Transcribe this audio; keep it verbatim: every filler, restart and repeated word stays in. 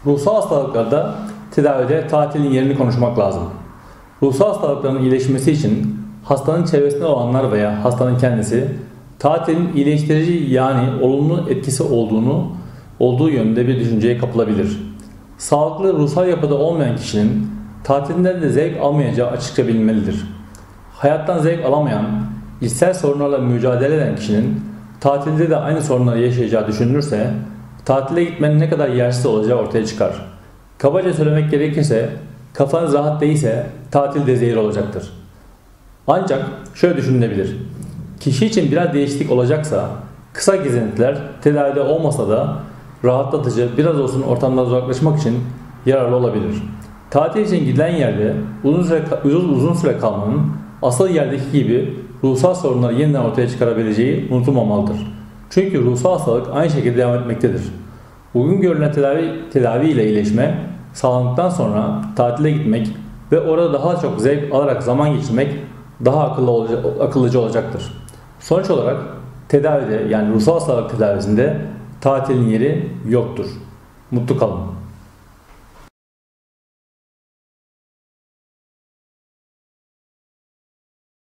Ruhsal hastalıklarda tedavide tatilin yerini konuşmak lazım. Ruhsal hastalıkların iyileşmesi için hastanın çevresinde olanlar veya hastanın kendisi tatilin iyileştirici yani olumlu etkisi olduğunu olduğu yönünde bir düşünceye kapılabilir. Sağlıklı ruhsal yapıda olmayan kişinin tatilinden de zevk almayacağı açıkça bilinmelidir. Hayattan zevk alamayan, içsel sorunlarla mücadele eden kişinin tatilde de aynı sorunları yaşayacağı düşünülürse tatile gitmenin ne kadar yersiz olacağı ortaya çıkar. Kabaca söylemek gerekirse kafanız rahat değilse tatil de zehir olacaktır. Ancak şöyle düşünülebilir. Kişi için biraz değişiklik olacaksa kısa gezintiler tedavide olmasa da rahatlatıcı biraz olsun ortamdan uzaklaşmak için yararlı olabilir. Tatil için gidilen yerde uzun süre, uzun, uzun süre kalmanın asıl yerdeki gibi ruhsal sorunları yeniden ortaya çıkarabileceği unutulmamalıdır. Çünkü ruhsal hastalık aynı şekilde devam etmektedir. Bugün görülen tedavi, tedavi ile iyileşme, sağlandıktan sonra tatile gitmek ve orada daha çok zevk alarak zaman geçirmek daha akıllı olacak, akıllıca olacaktır. Sonuç olarak tedavide yani ruhsal hastalık tedavisinde tatilin yeri yoktur. Mutlu kalın.